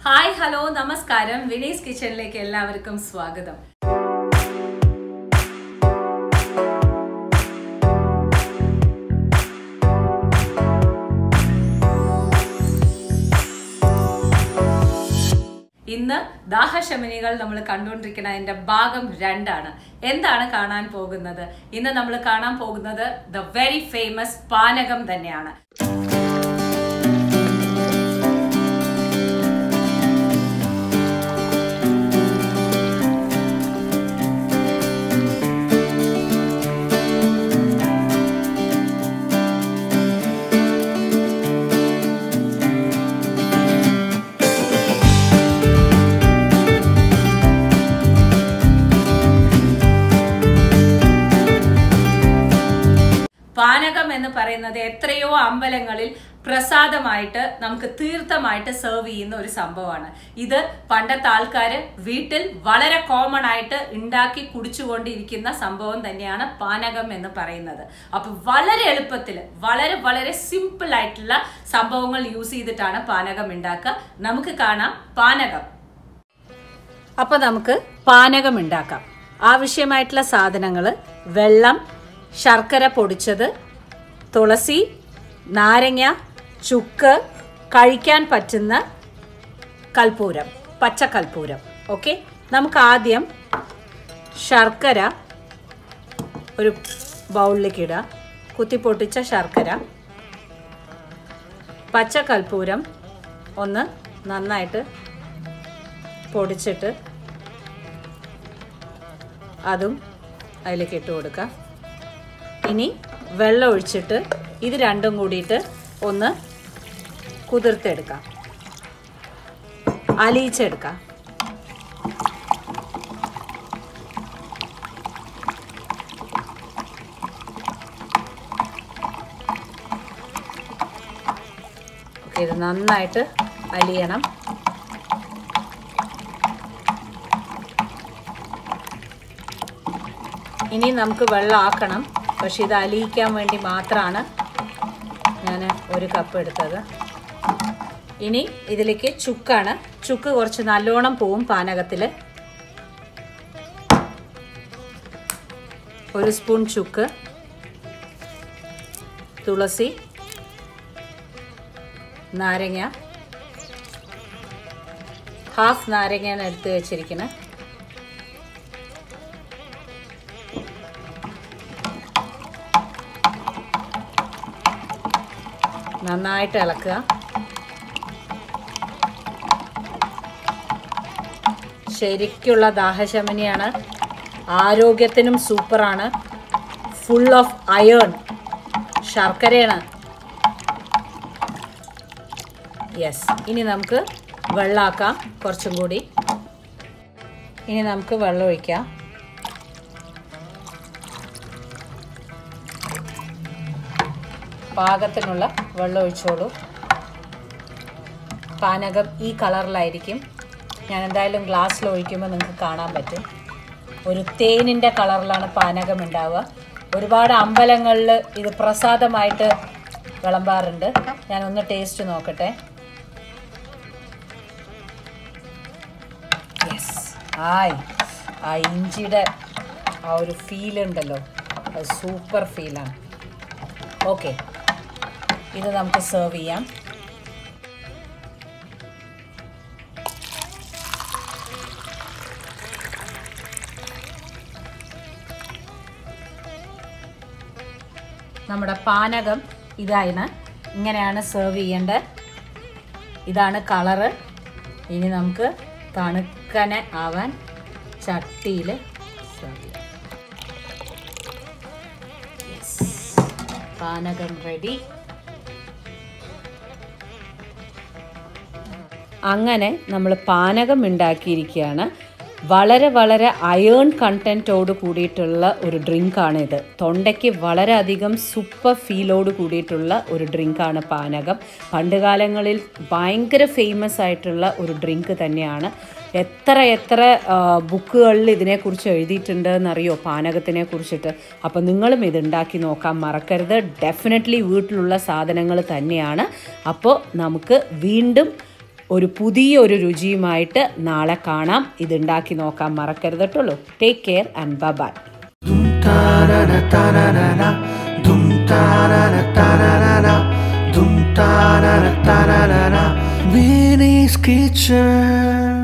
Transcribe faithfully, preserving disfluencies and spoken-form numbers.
Hi hello നമസ്കാരം വിനീസ് കിച്ചണിലേക്ക് എല്ലാവർക്കും സ്വാഗതം. ഇന്ന് ദാഹശമനികൾ നമ്മൾ കണ്ടുകൊണ്ടിരിക്കുന്നതിന്റെ ഭാഗം രണ്ടാണ്. എന്താണ് കാണാൻ പോകുന്നത്? ഇന്ന് നമ്മൾ കാണാൻ പോകുന്നത് ദ വെരി ഫേമസ് പാനകം തന്നെയാണ്. പാനകം എന്ന് പറയുന്നത് എത്രയോ അമ്പലങ്ങളിൽ പ്രസാദമായിട്ട് നമുക്ക് തീർത്ഥമായിട്ട് സെർവ് ചെയ്യുന്ന ഒരു സംഭവമാണ്. ഇത് പണ്ടത്തെ ആൾക്കാര് വീട്ടിൽ വളരെ കോമൺ ആയിട്ട് ഉണ്ടാക്കി കുടിച്ചുകൊണ്ടിരിക്കുന്ന സംഭവം തന്നെയാണ് പാനകം എന്ന് പറയുന്നത്. അപ്പൊ വളരെ എളുപ്പത്തിൽ വളരെ വളരെ സിമ്പിൾ ആയിട്ടുള്ള സംഭവങ്ങൾ യൂസ് ചെയ്തിട്ടാണ് പാനകം ഉണ്ടാക്കുക. നമുക്ക് കാണാം പാനകം. അപ്പൊ നമുക്ക് പാനകം ഉണ്ടാക്കാം. ആവശ്യമായിട്ടുള്ള സാധനങ്ങൾ: വെള്ളം, ശർക്കര പൊടിച്ചത്, തുളസി, നാരങ്ങ, ചുക്ക്, കഴിക്കാൻ പറ്റുന്ന കൽപ്പൂരം, പച്ചക്കൽപ്പൂരം. ഓക്കെ, നമുക്ക് ആദ്യം ശർക്കര ഒരു ബൗളിലേക്ക് ഇടാം. കുത്തിപ്പൊട്ടിച്ച ശർക്കര, പച്ചക്കൽപ്പൂരം ഒന്ന് നന്നായിട്ട് പൊടിച്ചിട്ട് അതും അതിലേക്ക് ഇട്ട് കൊടുക്കാം. ഇനി വെള്ളം ഒഴിച്ചിട്ട് ഇത് രണ്ടും കൂടിയിട്ട് ഒന്ന് കുതിർത്തെടുക്കാം, അലിയിച്ചെടുക്കാം. ഇത് നന്നായിട്ട് അലിയണം. ഇനി നമുക്ക് വെള്ളം ആക്കണം, പക്ഷെ ഇത് അലിയിക്കാൻ വേണ്ടി മാത്രമാണ് ഞാൻ ഒരു കപ്പ് എടുത്തത്. ഇനി ഇതിലേക്ക് ചുക്കാണ്. ചുക്ക് കുറച്ച് നല്ലോണം പോവും പാനകത്തിൽ. ഒരു സ്പൂൺ ചുക്ക്, തുളസി, നാരങ്ങ, ഹാഫ് നാരങ്ങയാണ് എടുത്ത് വെച്ചിരിക്കുന്നത്. നന്നായിട്ട് ഇളക്കുക. ശരിക്കുള്ള ദാഹശമനിയാണ്, ആരോഗ്യത്തിനും സൂപ്പറാണ്, ഫുൾ ഓഫ് അയേൺ. ശർക്കരയാണ്. യെസ്, ഇനി നമുക്ക് വെള്ളമാക്കാം കുറച്ചും കൂടി. ഇനി നമുക്ക് വെള്ളം ഒഴിക്കാം. പാകത്തിനുള്ള വെള്ളം ഒഴിച്ചോളൂ. പാനകം ഈ കളറിലായിരിക്കും. ഞാൻ എന്തായാലും ഗ്ലാസ്സിൽ ഒഴിക്കുമ്പോൾ നിങ്ങൾക്ക് കാണാൻ പറ്റും. ഒരു തേനിൻ്റെ കളറിലാണ് പാനകം ഉണ്ടാവുക. ഒരുപാട് അമ്പലങ്ങളിൽ ഇത് പ്രസാദമായിട്ട് വിളമ്പാറുണ്ട്. ഞാനൊന്ന് ടേസ്റ്റ് നോക്കട്ടെ. യെസ്, ആയി ആ ഇഞ്ചിയുടെ ആ ഒരു ഫീലുണ്ടല്ലോ, അത് സൂപ്പർ ഫീലാണ്. ഓക്കെ, ഇത് നമുക്ക് സെർവ് ചെയ്യാം. നമ്മുടെ പാനകം ഇതാണ്. ഇങ്ങനെയാണ് സെർവ് ചെയ്യേണ്ടത്. ഇതാണ് കളറ്. ഇനി നമുക്ക് തണുക്കനെ ആവാൻ ചട്ടിയിൽ സെർവ് ചെയ്യാം. പാനകം റെഡി. അങ്ങനെ നമ്മൾ പാനകം ഉണ്ടാക്കിയിരിക്കുകയാണ്. വളരെ വളരെ അയേൺ കണ്ടൻറ്റോട് കൂടിയിട്ടുള്ള ഒരു ഡ്രിങ്കാണിത്. തൊണ്ടയ്ക്ക് വളരെയധികം സൂപ്പർ ഫീലോട് കൂടിയിട്ടുള്ള ഒരു ഡ്രിങ്കാണ് പാനകം. പണ്ടുകാലങ്ങളിൽ ഭയങ്കര ഫേമസ് ആയിട്ടുള്ള ഒരു ഡ്രിങ്ക് തന്നെയാണ്. എത്ര എത്ര ബുക്കുകളിൽ ഇതിനെക്കുറിച്ച് എഴുതിയിട്ടുണ്ട് എന്നറിയോ, പാനകത്തിനെ കുറിച്ചിട്ട്. അപ്പോൾ നിങ്ങളും ഇത് ഉണ്ടാക്കി നോക്കാൻ മറക്കരുത്. ഡെഫിനറ്റ്ലി വീട്ടിലുള്ള സാധനങ്ങൾ തന്നെയാണ്. അപ്പോൾ നമുക്ക് വീണ്ടും ഒരു പുതിയൊരു രുചിയുമായിട്ട് നാളെ കാണാം. ഇതുണ്ടാക്കി നോക്കാൻ മറക്കരുത് കേട്ടുള്ളൂ. Take care and bye bye. Vinny's Kitchen.